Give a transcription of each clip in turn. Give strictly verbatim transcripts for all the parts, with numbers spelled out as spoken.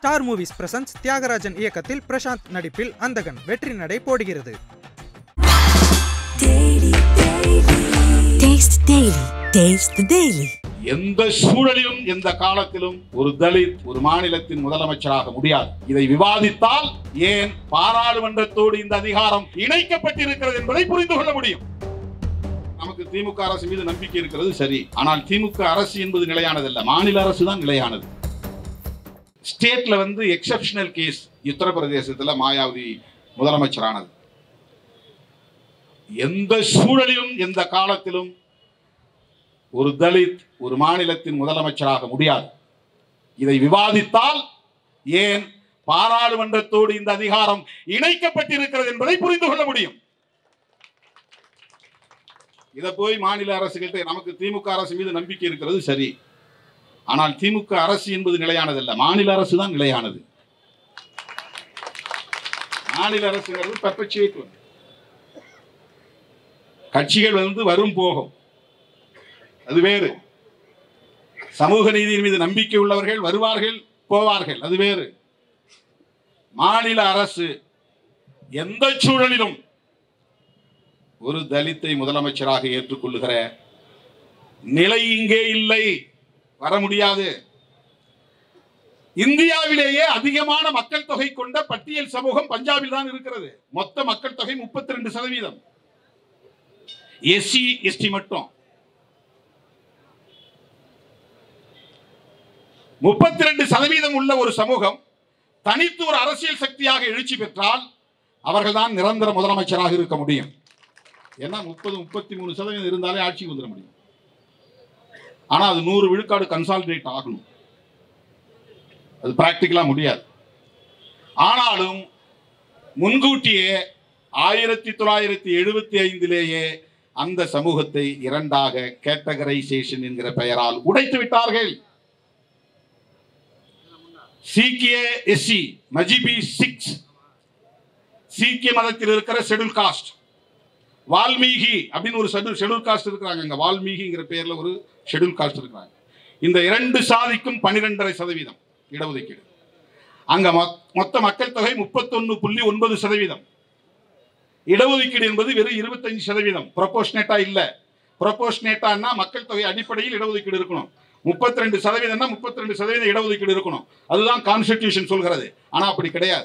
Star movies presence Thiagarajan இயக்கத்தில் பிரசாந்த் நடிப்பில் அந்தகன் வெற்றி நடை போடுகிறது. எந்த சூழலிலும் எந்த காலத்திலும் ஒரு தலித் ஒரு மாநிலத்தின் முதலமைச்சராக முடியாது. இதை விவாதித்தால் ஏன் பாராளுமன்றத்தோடு இந்த அதிகாரம் இணைக்கப்பட்டிருக்கிறது என்பதை புரிந்து கொள்ள முடியும். நமக்கு திமுக அரசு மீது நம்பிக்கை இருக்கிறது சரி, ஆனால் திமுக அரசு என்பது நிலையானதல்ல, மாநில அரசு தான் நிலையானது. ஸ்டேட்ல வந்து எக்ஸெப்ஷனல் கேஸ் உத்தரப்பிரதேசத்தில் மாயாவதி முதலமைச்சரானது. எந்த சூழலிலும் எந்த காலத்திலும் ஒரு தலித் ஒரு மாநிலத்தின் முதலமைச்சராக முடியாது. இதை விவாதித்தால் ஏன் பாராளுமன்றத்தோடு இந்த அதிகாரம் இணைக்கப்பட்டிருக்கிறது என்பதை புரிந்து கொள்ள முடியும். இதை போய் மாநில அரசுகிட்ட நமக்கு திமுக அரசு மீது நம்பிக்கை இருக்கிறது சரி, ஆனால் திமுக அரசு என்பது நிலையானதல்ல, மாநில அரசு தான் நிலையானது. மாநில அரசுங்கிறது பெர்பெச்சுவேட். கட்சிகள் வந்து வரும் போகும், அது வேறு. சமூக நீதியின் மீது நம்பிக்கை உள்ளவர்கள் வருவார்கள் போவார்கள், அது வேறு. மாநில அரசு எந்த சூழலிலும் ஒரு தலித்தை முதலமைச்சராக ஏற்றுக்கொள்ளுகிற நிலை இங்கே இல்லை, வர முடியாது. இந்தியாவிலேயே அதிகமான மக்கள் தொகை கொண்ட பட்டியல் சமூகம் பஞ்சாபில் தான் இருக்கிறது. மொத்த மக்கள் தொகை முப்பத்தி ரெண்டு சதவீதம். எஸ்சி எஸ்டி மட்டும் முப்பத்தி ரெண்டு சதவீதம் உள்ள ஒரு சமூகம் தனித்து ஒரு அரசியல் சக்தியாக எழுச்சி பெற்றால் அவர்கள் தான் நிரந்தர முதலமைச்சராக இருக்க முடியும். ஏன்னா முப்பது முப்பத்தி மூணு சதவீதம் இருந்தாலே ஆட்சிக்கு வந்துட முடியும். ஆனா அது நூறு விழுக்காடு கன்சாலிடேட் ஆகணும், அது பிராக்டிகலா முடியாது. ஆனாலும் முன்கூட்டியே ஆயிரத்தி தொள்ளாயிரத்தி எழுபத்தி ஐந்திலேயே அந்த சமூகத்தை இரண்டாக கேட்டகரைசேஷன் என்கிற பெயரால் உடைத்து விட்டார்கள். சீக்கிய எஸ்சி மஜிபி சிக்ஸ், சீக்கிய மதத்தில் இருக்கிற ஷெட்யூல் காஸ்ட், வால்மீகி அப்படின்னு ஒரு ஷெட்யூல் காஸ்ட் இருக்கிறாங்க. வால்மீகிங்கிற பேர்ல ஒரு ஷெட்யூல் காஸ்ட் இருக்கிறாங்க. இந்த இரண்டு சாதிக்கும் பனிரெண்டரை சதவீதம் இடஒதுக்கீடு. அங்க மொத்த மக்கள் தொகை முப்பத்தி ஒன்னு புள்ளி ஒன்பது சதவீதம். இடஒதுக்கீடு என்பது வெறும் இருபத்தஞ்சு சதவீதம். ப்ரொபோர்ஷனேட்டா இல்ல. ப்ரொபோர்ஷனேட்டான்னா மக்கள் தொகை அடிப்படையில் இடஒதுக்கீடு இருக்கணும். முப்பத்தி ரெண்டு சதவீதம்னா முப்பத்தி ரெண்டு சதவீதம் இடஒதுக்கீடு இருக்கணும். அதுதான் கான்ஸ்டிடியூஷன் சொல்கிறது. ஆனா அப்படி கிடையாது.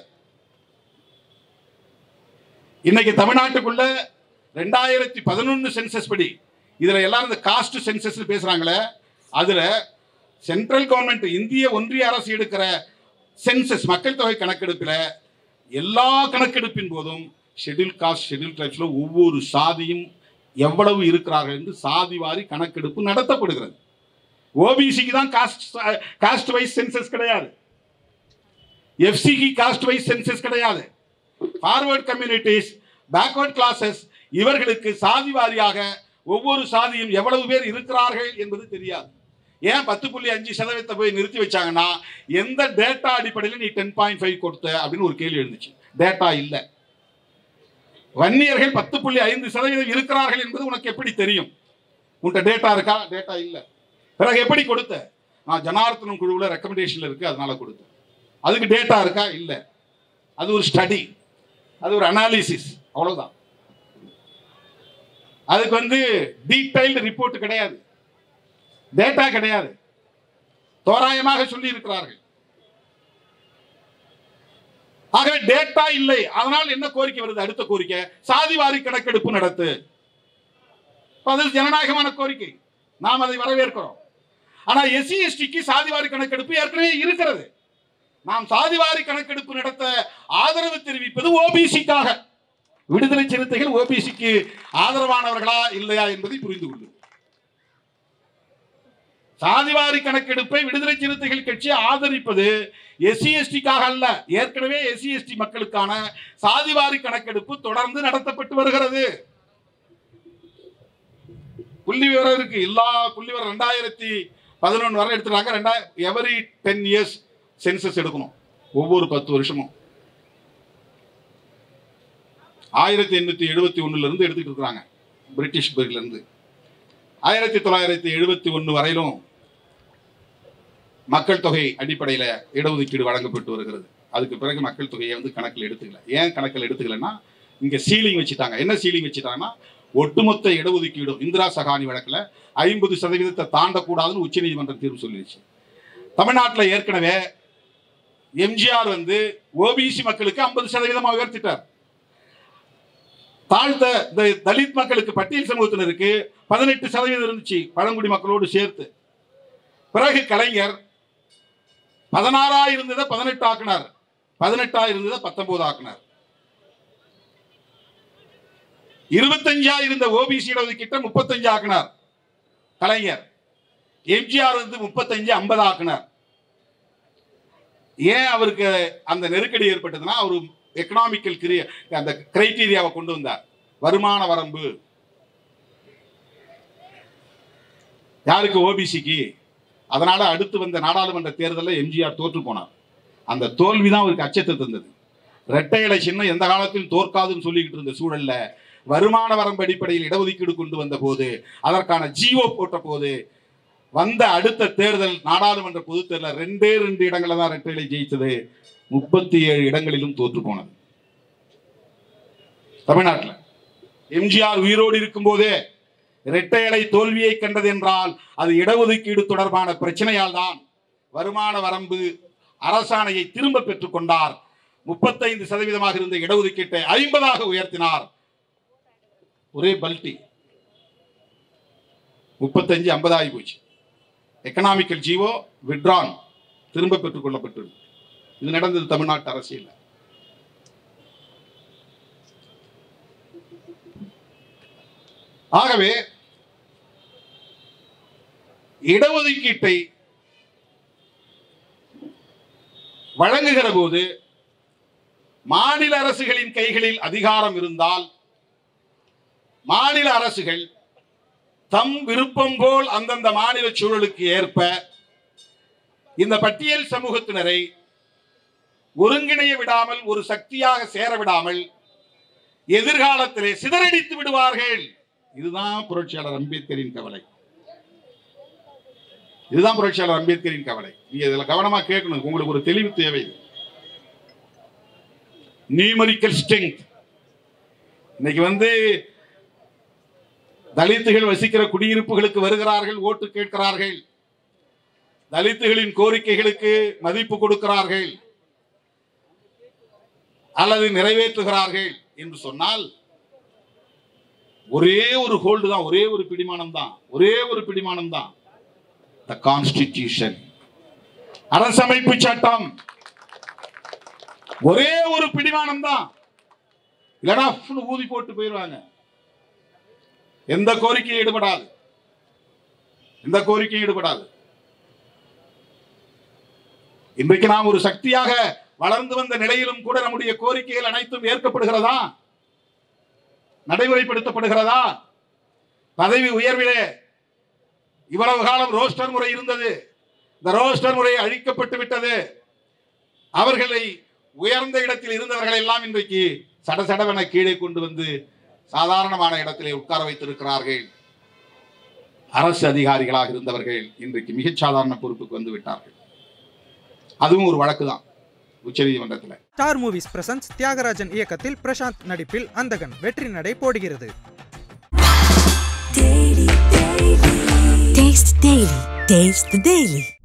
இன்னைக்கு தமிழ்நாட்டுக்குள்ள ரெண்டாயிரத்தி பதினொன்னு சென்சஸ் படி, இதுல எல்லாரும் இந்த காஸ்ட் சென்சஸ் பேசுறாங்களே, அதுல சென்ட்ரல் கவர்மெண்ட் இந்திய ஒன்றிய அரசு எடுக்கிற சென்சஸ் மக்கள் தொகை கணக்கெடுப்பில் எல்லா கணக்கெடுப்பின் போதும் ஷெட்யூல் காஸ்ட் ஷெட்யூல் ட்ரைப்ஸ்ல ஒவ்வொரு சாதியும் எவ்வளவு இருக்கிறார்கள் என்று சாதி வாரி கணக்கெடுப்பு நடத்தப்படுகிறது. ஓபிசிக்கு தான் காஸ்ட் காஸ்ட் வைஸ் சென்சஸ் கிடையாது. எஃப்சிக்கு காஸ்ட் வைஸ் சென்சஸ் கிடையாது. ஃபார்வர்ட் கம்யூனிட்டிஸ், பேக்வர்ட் கிளாஸஸ், இவர்களுக்கு சாதி வாரியாக ஒவ்வொரு சாதியும் எவ்வளவு பேர் இருக்கிறார்கள் என்பது தெரியாது. ஏன் பத்து புள்ளி அஞ்சு சதவீதத்தை போய் நிறுத்தி வச்சாங்கன்னா, எந்த டேட்டா அடிப்படையில் நீ டென் பாயிண்ட் ஃபைவ் கொடுத்த அப்படின்னு ஒரு கேள்வி எழுந்துச்சு. டேட்டா இல்லை. வன்னியர்கள் பத்து புள்ளி ஐந்து சதவீதம் இருக்கிறார்கள் என்பது உனக்கு எப்படி தெரியும்? உன்கிட்ட டேட்டா இருக்கா? டேட்டா இல்லை. பிறகு எப்படி கொடுத்த? நான் ஜனார்த்தனம் குழுவில் ரெக்கமெண்டேஷன்ல இருக்கு, அதனால கொடுத்தேன். அதுக்கு டேட்டா இருக்கா? இல்லை. அது ஒரு ஸ்டடி, அது ஒரு அனாலிசிஸ், அவ்வளவுதான். அதுக்கு வந்து டீடைல்டு ரிப்போர்ட் கிடையாது, டேட்டா கிடையாது, தோராயமாக சொல்லி இருக்கிறார்கள். ஆகவே டேட்டா இல்லை. அதனால் என்ன கோரிக்கை வருது? அடுத்த கோரிக்கை சாதிவாரி கணக்கெடுப்பு நடத்து. அது ஜனநாயகமான கோரிக்கை, நாம் அதை வரவேற்கிறோம். ஆனா எஸ்சி எஸ்டிக்கு சாதிவாரி கணக்கெடுப்பு ஏற்கனவே இருக்கிறது. நாம் சாதிவாரி கணக்கெடுப்பு நடத்த ஆதரவு தெரிவிப்பது ஓபிசிக்காக. விடுதலை சிறுத்தைகள் ஓபிசிக்கு ஆதரவானவர்களா இல்லையா என்பதை புரிந்து கொள்ளும். சாதிவாரி கணக்கெடுப்பை விடுதலை சிறுத்தைகள் கட்சி ஆதரிப்பது எஸ்சி எஸ்டிக்காக அல்ல. ஏற்கனவே எஸ்சி எஸ்டி மக்களுக்கான சாதிவாரி கணக்கெடுப்பு தொடர்ந்து நடத்தப்பட்டு வருகிறது. புள்ளி விவரம் இருக்கு. எல்லா புள்ளி விவரம் ரெண்டாயிரத்தி பதினொன்று வரை எடுத்துட்டாங்க. ரெண்டாயிரம் எவரி டென் இயர்ஸ் சென்சஸ் எடுக்கணும், ஒவ்வொரு பத்து வருஷமும். ஆயிரத்தி எண்ணூத்தி எழுபத்தி ஒண்ணுல இருந்து எடுத்துட்டு இருக்கிறாங்க, பிரிட்டிஷ் பீரியட்ல இருந்து. ஆயிரத்தி தொள்ளாயிரத்தி எழுபத்தி ஒன்னு வரையிலும் மக்கள் தொகை அடிப்படையில் இடஒதுக்கீடு வழங்கப்பட்டு வருகிறது. அதுக்கு பிறகு மக்கள் தொகையை வந்து கணக்கில் எடுத்துக்கல. ஏன் கணக்கில் எடுத்துக்கலன்னா இங்கே சீலிங் வச்சுட்டாங்க. என்ன சீலிங் வச்சுட்டாங்கன்னா ஒட்டுமொத்த இடஒதுக்கீடும் இந்திரா சகானி வழக்கில் ஐம்பது சதவீதத்தை தாண்டக்கூடாதுன்னு உச்ச நீதிமன்றம் தீர்ப்பு சொல்லிடுச்சு. தமிழ்நாட்டில் ஏற்கனவே எம்ஜிஆர் வந்து ஓபிசி மக்களுக்கு ஐம்பது சதவீதமாக உயர்த்திட்டார். தாழ்த்த தலித் மக்களுக்கு பட்டியல் சமூகத்தினருக்கு பதினெட்டு சதவீதம் இருந்துச்சு பழங்குடி மக்களோடு சேர்த்து. பிறகு கலைஞர் பதினாறா இருந்ததை பதினெட்டு ஆக்கினார், பதினெட்டா இருந்ததை பத்தொன்பது ஆக்கினார். இருபத்தஞ்சா இருந்த ஓபிசி இடஒதுக்கீட்டை முப்பத்தஞ்சு ஆக்கினார் கலைஞர். எம்ஜிஆர் வந்து முப்பத்தஞ்சு ஐம்பது ஆக்கினார். ஏன் அவருக்கு அந்த நெருக்கடி ஏற்பட்டதுன்னா அவர் எக்கனாமிக்கல் கிரியா அந்த கிரைட்டீரியாவை கொண்டு வந்தார். வருமான வரம்பு யாருக்கு? ஓபிசிக்கு. அதனால அடுத்து வந்த நாடாளுமன்ற தேர்தலில் எம்ஜிஆர் தோற்று போனார். அந்த தோல்விதான் அவருக்கு அச்சத்தை தந்தது. இரட்டை இலை சின்னம் எந்த காலத்திலும் தோற்காதுன்னு சொல்லிக்கிட்டு இருந்த சூழல்ல வருமான வரம்பு அடிப்படையில் இடஒதுக்கீடு கொண்டு வந்த போது, அதற்கான ஜிஓ போட்ட போது, வந்த அடுத்த தேர்தல் நாடாளுமன்ற பொது தேர்தல் ரெண்டே ரெண்டு இடங்களில் தான் இரட்டை இலை ஜெயிச்சது. முப்பத்தி ஏழு இடங்களிலும் தோற்று போனது தமிழ்நாட்டில். எம்ஜிஆர் உயிரோடு இருக்கும் போதே இரட்டை இலை தோல்வியை கண்டது என்றால் அது இடஒதுக்கீடு தொடர்பான பிரச்சனையால் தான். வருமான வரம்பு அரசாணையை திரும்ப பெற்றுக் கொண்டார். முப்பத்தைந்து சதவீதமாக இருந்த இடஒதுக்கீட்டை ஐம்பதாக உயர்த்தினார். ஒரே பல்டி முப்பத்தஞ்சு ஐம்பது ஆகி போச்சு. எக்கனாமிக்கல் ஜீவோ விட்ரான் திரும்ப பெற்றுக் கொள்ளப்பட்டது. இது நடந்தது தமிழ்நாட்டு அரசியல். ஆகவே இடஒதுக்கீட்டை வழங்குகிற போது மாநில அரசுகளின் கைகளில் அதிகாரம் இருந்தால் மாநில அரசுகள் தம் விருப்பம் போல் அந்தந்த மாநில சூழலுக்கு ஏற்ப இந்த பட்டியல் சமூகத்தினரை ஒருங்கிணைய விடாமல், ஒரு சக்தியாக சேர விடாமல் எதிர்காலத்திலே சிதறடித்து விடுவார்கள். இதுதான் புரட்சியாளர் அம்பேத்கரின் கவலை. இதுதான் புரட்சியாளர் அம்பேத்கரின் கவலை. நீங்க இதுல கவனமா கேட்கணும். உங்களுக்கு ஒரு தெளிவு தேவை. Numerical strength. இன்னைக்கு வந்து தலித்துகள் வசிக்கிற குடியிருப்புகளுக்கு வருகிறார்கள், ஓட்டு கேட்கிறார்கள், தலித்துகளின் கோரிக்கைகளுக்கு மதிப்பு கொடுக்கிறார்கள் அல்லது நிறைவேற்றுகிறார்கள் என்று சொன்னால் ஒரே ஒரு ஹோல்டு தான், ஒரே ஒரு பிடிமானம் தான், ஒரே ஒரு பிடிமானம் தான். The Constitution, அரசமைப்பு சட்டம். ஒரே ஒரு பிடிமானம் தான். இல்லைன்னா ஊதி போட்டு போயிடுவாங்க. எந்த கோரிக்கையும் ஈடுபடாது, எந்த கோரிக்கையும் ஈடுபடாது. இன்றைக்கு நாம் ஒரு சக்தியாக வளர்ந்து வந்த நிலையிலும் கூட நம்முடைய கோரிக்கைகள் அனைத்தும் ஏற்கப்படுகிறதா, நடைமுறைப்படுத்தப்படுகிறதா? பதவி உயர்விலே இவ்வளவு காலம் ரோஸ்டர் முறை இருந்தது. இந்த ரோஸ்டர் முறை அழிக்கப்பட்டு விட்டது. அவர்களை உயர்ந்த இடத்தில் இருந்தவர்கள் எல்லாம் இன்றைக்கு சடசடவென கீழே கொண்டு வந்து சாதாரணமான இடத்திலே உட்கார வைத்திருக்கிறார்கள். அரசு அதிகாரிகளாக இருந்தவர்கள் இன்றைக்கு மிகச் சாதாரண பொறுப்புக்கு வந்து விட்டார்கள். அதுவும் ஒரு வழக்கு தான் உச்ச நீதிமன்றத்தில். ஸ்டார் மூவிஸ் பிரசன்ஸ் தியாகராஜன் இயக்கத்தில் பிரசாந்த் நடிப்பில் அந்தகன் வெற்றி நடை போடுகிறது. Taste the Daily. Taste the Daily.